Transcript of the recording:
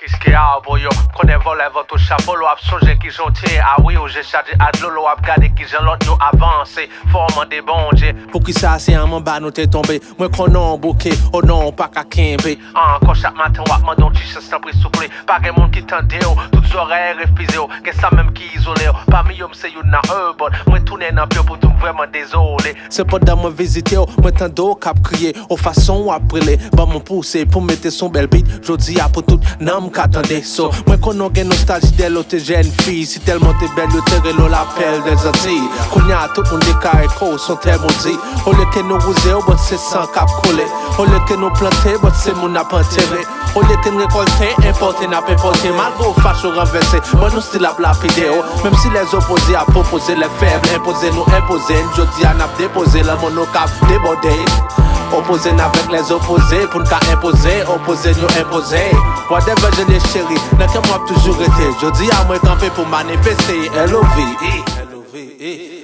Qu'est-ce qu'il y a, boyo? Connais voler votre chapeau, l'on a changé qui gentil. Ah oui, j'ai chargé à de l'eau, a regardé qui j'ai l'autre nous avancé. Formant des bons dieux. Pour qui ça, c'est un mamba nous t'es tombé. Moi qu'on a bouquet, oh non, pas qu'à Kimbe. Quand chaque matin, on m'a demandé si c'est un prix soufflé. Pas de monde qui t'entend, toutes oreilles refusées. Qu'est-ce ça même qui isolé? Parmi eux, c'est une un bon. Moi, tourner dans le pied pour tout vraiment désolé. C'est pas dans moi visiter, moi t'en dos cap crier. Aux façons après les, bah mon poussé pour mettre son bel beat. Jodi à pour tout, nam qu'attendez. So, moi qu'on a une nostalgie de l'autre jeune fille. Si tellement t'es belle, t'es l'eau l'appel des Antilles. Qu'on y a tout le monde des caricos sont tellement dit. Au lieu que nous rouser, but c'est sans cap collé. Au lieu que nous planter, but c'est mon n'a pas enterré. Au lieu que nous récolter, importer, n'a pas importé. Malgré facho renversé, moi nous style la vidéo. Même si les opposés à proposer les faibles, imposer nous imposer. Jodi à n'a déposé la monocap débordé. Opposer avec les opposés pour nous imposer, opposer nous imposer. Whatever je l'ai chéri, n'a que moi toujours été. Je dis à moi camper pour manifester. L.O.V.